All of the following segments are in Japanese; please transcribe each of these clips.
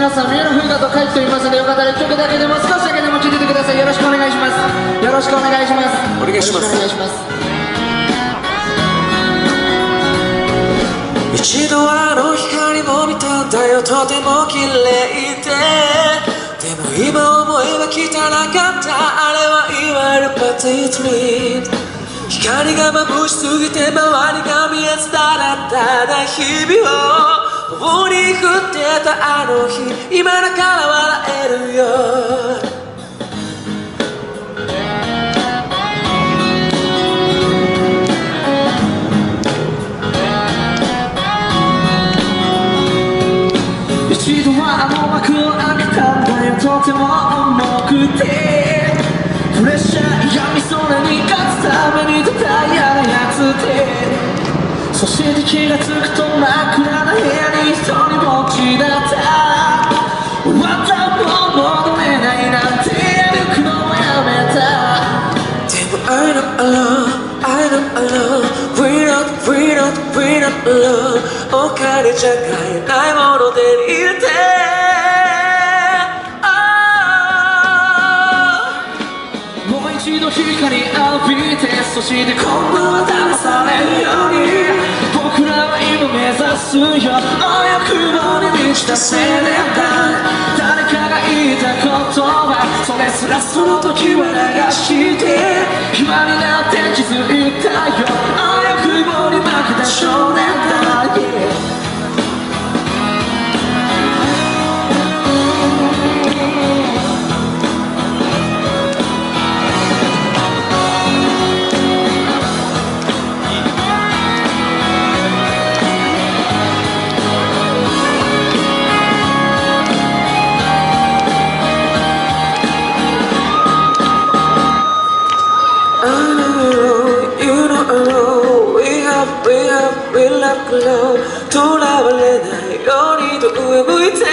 皆さん、三浦風雅とCaikiと言いますので、よかったら1曲だけでも少しだけでも聴いててください。よろしくお願いします。よろしくお願いします。 お願いします。 お願いします。 一度あの光も見たんだよ、とても綺麗で。でも今思えば汚かった、あれはいわゆるパティトリー。光が眩しすぎて周りが見えず、ただただ日々を棒に振ってたあの日、今だから笑えるよ。一度はあの幕を開けたんだよ、とても重くて。プレッシャーやみそうなに勝つために出た嫌なやつで、そして気がつくと真っ暗な部屋に一人ぼっちだった。終わったもう戻れないなんて歩くのもやめた。でも I'm not alone, I'm not alone, we're not alone。 お金じゃ買えないものでいて、一度光浴びて、そして今度は騙されるように、僕らは今目指すよ、欲望に満ちた青年団。誰かが言った言葉、それすらその時は流して、今になって気づいたよ、欲望に負けた少年団、yeah。We love glow、 とらわれないようにと上向いて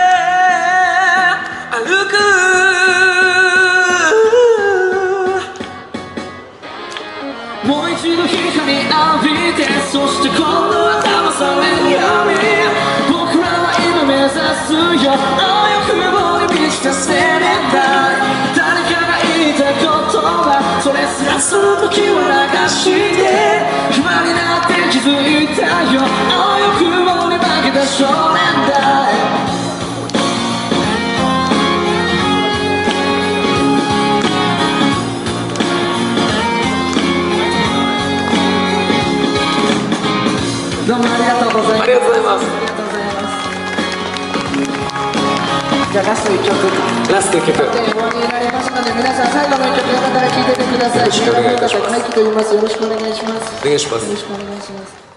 歩く。もう一度光浴びて、そして今度は騙されるように、僕らは今目指すよ、欲望に満ちた青年団。誰かが言った言葉、それすらその時は流して、今になって気づいたよ、欲望に負けた少年だ。どうもありがとうございます。ありがとうございます。じゃあラスト1曲。ラスト1曲。終わりになりましたので、皆さん最後の1曲よかったら聴いててください。三浦風雅とCaikiと言います。よろしくお願いします。お願いします。よろしくお願いします。